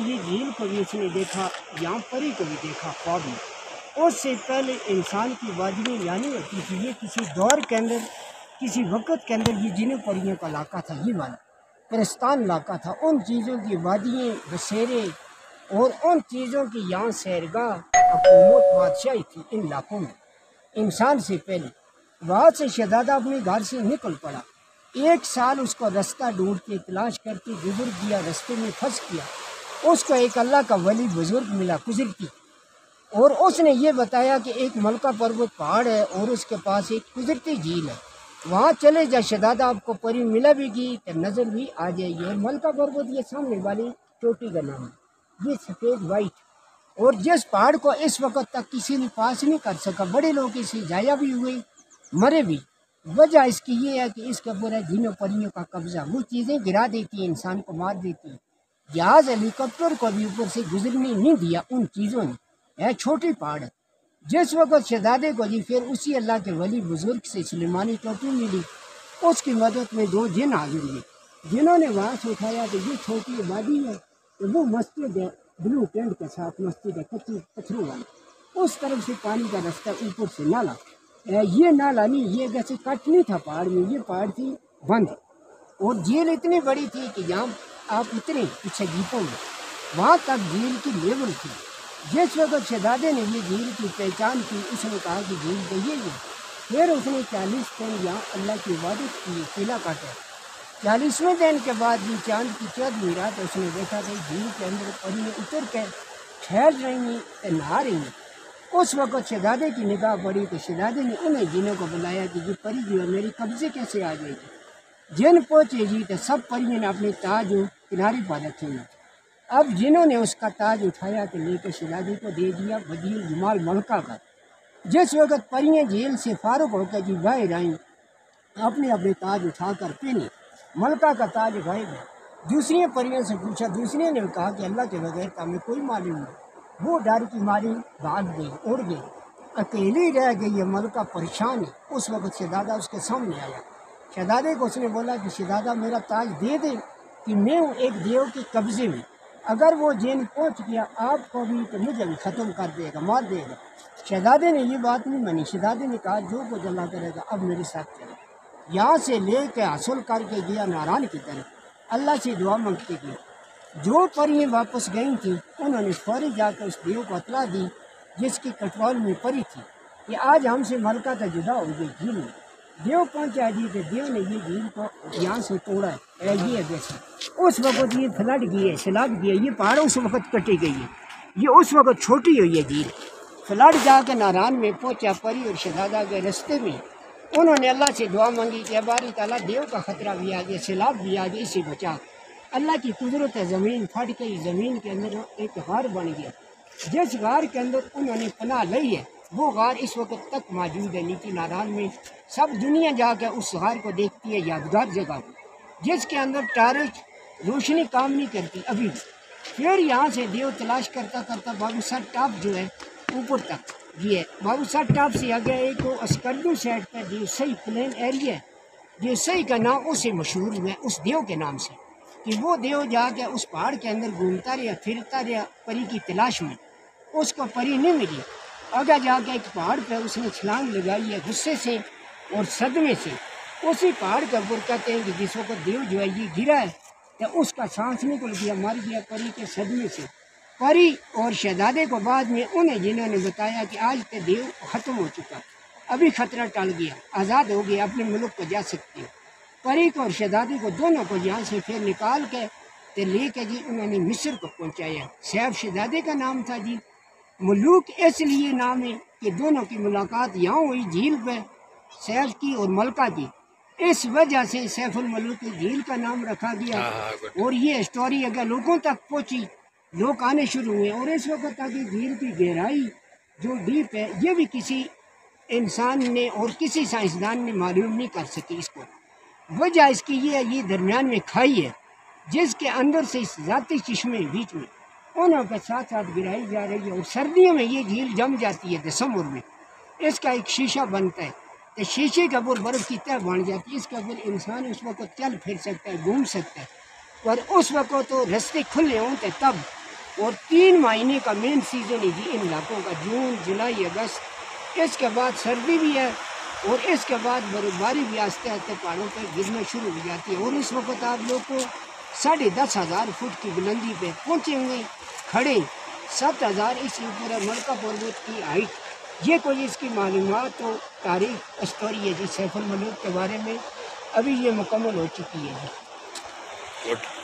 یہ جھیل کو بھی اس نے دیکھا، یہاں پری کو بھی دیکھا خواب میں۔ اس سے پہلے انسان کی وادی یعنی ہوتی تھی، یہ کسی دور کے اندر کسی وقت کے اندر یہ جنوں پریوں کا علاقہ تھا، یہ والا پرستان علاقہ تھا۔ ان چیزوں کی وادییں، بسیرے اور ان چیزوں کی یہاں سیرگاہ، حکومت، بادشاہی تھی ان علاقوں میں انسان سے پہلے۔ وہاں سے شہزادہ اپنے گھر سے نکل پڑا، 1 سال اس کو رستہ ڈھونڈتے تلاش کرتے گزر گیا، رستے میں پھنس گیا۔ اس کو ایک اللہ کا ولی بزرگ ملا قدرتی، اور اس نے یہ بتایا کہ ایک ملکہ پروت پہاڑ ہے اور اس کے پاس ایک قدرتی جھیل ہے، وہاں چلے جا شہزادہ، آپ کو پری ملا بھی گی تو نظر بھی آ جائے گی۔ اور ملکہ پروت یہ سامنے والی چوٹی کا نام ہے، یہ سفید وائٹ، اور جس پہاڑ کو اس وقت تک کسی نے پاس نہیں کر سکا، بڑے لوگ اسے ضائع بھی ہوئے، مرے بھی۔ وجہ اس کی یہ ہے کہ اس کے اوپر ہے جنوں پریوں کا قبضہ، وہ چیزیں گرا دیتی ہیں، انسان کو مار دیتی ہیں۔ جہاز ہیلی کاپٹر کو بھی اوپر سے گزرنے نہیں دیا ان چیزوں نے، ہے چھوٹی پہاڑ ہے۔ جس وقت شہزادے کو جی پھر اسی اللہ کے ولی بزرگ سے سلیمانی ٹوپی ملی، اس کی مدد میں 2 جن حاضر ہوئے، جنہوں نے وہاں سے اٹھایا کہ یہ چھوٹی وادی ہے، تو وہ مسجد ہے، بلو ٹینٹ کے ساتھ مسجد ہے، کچی پتھروں والی، اس طرف سے پانی کا رستہ، اوپر سے نالا، یہ نالا نہیں، یہ جیسے کٹ نہیں تھا پہاڑ میں، یہ پہاڑ تھی بند، اور جھیل اتنی بڑی تھی کہ جہاں آپ اترے پیچھے جیپوں میں، وہاں تک جھیل کی لیول تھی۔ جس وقت شہزادے نے یہ جھیل کی پہچان کی، اس نے کہا کہ جھیل تو یہ ہے۔ پھر اس نے 40 دن یہاں اللہ کی عبادت کی، قلعہ کاٹا۔ 40ویں دن کے بعد بھی چاند کی 14ویں رات اس نے دیکھا کہ جھیل کے اندر پریاں اتر کر ٹھہر رہی ہیں، نہا رہی ہیں۔ اس وقت شہزادے کی نگاہ پڑی تو شہزادے نے انہیں جنوں کو بلایا کہ یہ پری جو ہے میری قبضے کیسے آ جائے گی۔ جن پہنچے جی تو سب پریوں نے اپنے تاج کنارے پا رکھے ہیں۔ اب جنہوں نے اس کا تاج اٹھایا کہ لے کے شہزادے کو دے دیا، بدیل جمال ملکہ کا۔ جس وقت پریاں جھیل سے فارغ ہو کے جی باہر آئیں، اپنے اپنے تاج اٹھا کر پہنے، ملکہ کا تاج غائب ہے۔ دوسری پریوں سے پوچھا، دوسری نے کہا کہ اللہ کے بغیر تو ہمیں کوئی معلوم نہیں۔ وہ ڈر کی ماری بھاگ گئی، اڑ گئی، اکیلی رہ گئی ہے، ملکہ پریشان ہے۔ اس وقت شہزادہ اس کے سامنے آیا، شہزادے کو اس نے بولا کہ شہزادہ میرا تاج دے دے کہ میں ہوں ایک دیو کے قبضے میں، اگر وہ جن پہنچ گیا آپ کو بھی تو مجھے بھی ختم کر دے گا، مار دے گا۔ شہزادے نے یہ بات نہیں مانی، شہزادے نے کہا جو کچھ اللہ کرے گا اب میرے ساتھ چلے۔ یہاں سے لے کے حاصل کر کے گیا ناران کی طرف، اللہ سے دعا مانگتے گیا۔ جو پریاں واپس گئی تھیں انہوں نے فوری جا کے اس دیو کو اطلاع دی جس کی کنٹرول میں پری تھی کہ آج ہم سے ملکہ تو جدا ہو گئی جھیل میں۔ دیو پہنچا جی تو دیو نے یہ جھیل کو یہاں سے توڑا ہے، یہ ہے جیسے اس وقت یہ فلڈ گئی ہے، سیلاب گیا، یہ پہاڑ اس وقت کٹی گئی ہے، یہ اس وقت چھوٹی ہوئی ہے جھیل۔ فلڈ جا کے ناران میں پہنچا، پری اور شہزادہ کے رستے میں انہوں نے اللہ سے دعا مانگی کہ باری تعالیٰ دیو کا خطرہ بھی آ گیا، سیلاب بھی آ گیا، اسے بچا۔ اللہ کی قدرت ہے، زمین پھٹ گئی، زمین کے اندر ایک غار بن گیا۔ جس غار کے اندر انہوں نے پناہ لئی ہے وہ غار اس وقت تک موجود ہے نیچے ناران میں، سب دنیا جا کے اس غار کو دیکھتی ہے، یادگار جگہ کو، جس کے اندر ٹارچ روشنی کام نہیں کرتی ابھی بھی۔ پھر یہاں سے دیو تلاش کرتا کرتا بابو سر ٹاپ جو ہے اوپر تک یہ ہے، بابو سر ٹاپ سے آگے ایک اسکردو سائڈ پہ دیو صحیح پلین ایریا ہے، دیو صحیح کا نام اسے مشہور ہوا ہے اس دیو کے نام سے، کہ وہ دیو جا کے اس پہاڑ کے اندر گھومتا رہا، پھرتا رہا پری کی تلاش میں، اس کو پری نہیں ملی۔ آگے جا کے ایک پہاڑ پہ اس نے چھلانگ لگائی ہے غصے سے اور صدمے سے، اسی پہاڑ کے اوپر کہتے ہیں کہ جس وقت دیو جو ہے یہ گرا ہے تو اس کا سانس نکل گیا، مر گیا پری کے صدمے سے۔ پری اور شہزادے کو بعد میں انہیں جنہوں نے بتایا کہ آج تو دیو ختم ہو چکا، ابھی خطرہ ٹل گیا، آزاد ہو گیا، اپنے ملک کو جا سکتے ہو۔ پری کو اور شہزادے کو دونوں کو یہاں سے پھر نکال کے تے لے کے جی انہوں نے مصر کو پہنچایا۔ سیف شہزادے کا نام تھا جی، ملوک اس لیے نام ہے کہ دونوں کی ملاقات یہاں ہوئی جھیل پہ، سیف کی اور ملکہ کی، اس وجہ سے سیف الملوک جھیل کا نام رکھا گیا۔ اور یہ اسٹوری اگر لوگوں تک پہنچی، لوگ آنے شروع ہوئے، اور اس وقت تک جھیل کی گہرائی جو ڈیپ ہے یہ بھی کسی انسان نے اور کسی سائنسدان نے معلوم نہیں کر سکی اس کو۔ وجہ اس کی یہ ہے، یہ درمیان میں کھائی ہے جس کے اندر سے اس ذاتی چشمے بیچ میں انہوں کے ساتھ ساتھ گرائی جا رہی ہے، اور سردیوں میں یہ جھیل جم جاتی ہے دسمبر میں، اس کا ایک شیشہ بنتا ہے تو شیشے کے اوپر برف کی تہ بن جاتی ہے، اس کے اوپر انسان اس وقت چل پھر سکتا ہے، گھوم سکتا ہے، پر اس وقت تو رستے کھلے ہوں تو تب اور 3 مہینے کا مین سیزن ہے جی ان علاقوں کا، جون جولائی اگست، اس کے بعد سردی بھی ہے اور اس کے بعد برف باری بھی آہستہ آہستہ پہاڑوں پہ گرنا شروع ہو جاتی ہے، اور اس وقت آپ لوگ کو 10,500 فٹ کی بلندی پہ پہنچے ہوئے کھڑے، 7,000 اس اوپر ہے ملکہ پروت کی ہائٹ۔ یہ کوئی اس کی معلومات و تاریخ اسٹوری ہے جی سیف الملوک کے بارے میں، ابھی یہ مکمل ہو چکی ہے جی۔